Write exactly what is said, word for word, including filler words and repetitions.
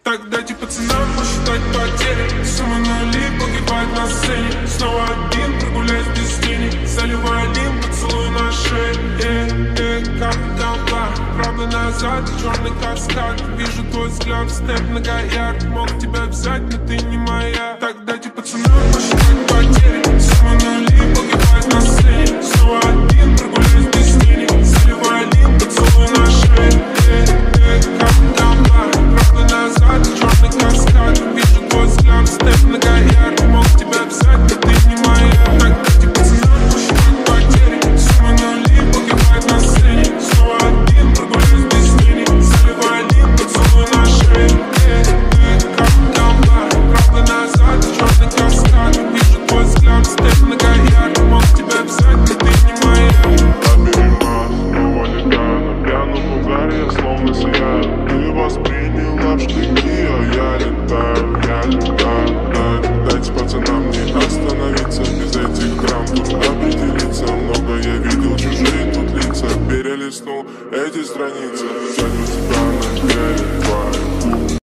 Так дайте пацанам посчитать потери. Суммы нули погибают на сцене. Снова один, прогуляюсь без тени. Заливаю лим, поцелуй на шее. Э, э, капли толпа, правда назад, черный каскад. Вижу твой взгляд, степ многоярд. Мог тебя взять, но ты не моя. Так дайте пацанам посчитать потери. Суммы нули погибают на сцене. Снова один, прогуляюсь без тени. Заливаю лим, поцелуй на шее. Э, э, капли толпа, правда назад, черный каскад. Вижу твой взгляд, степ многоярд. Мог тебя взять, но ты не моя. Так дайте пацанам посчитать потери. Суммы нули погибают на сцене. Снова один, прогуляюсь без тени. Заливаю лим, поцелуй на шее. Э, э, капли толпа, правда назад, черный каскад. Вижу твой взгляд, степ многоярд. Мог тебя взять, но ты не моя. Снова летаю на пьяном угаре, я словно сияю. Ты восприняла в штыки, а я летаю, я летаю. Дай, дайте пацанам не остановиться, без этих драм тут определиться. Много я видел, чужие тут лица, перелистнул эти страницы. Взять у тебя на деле.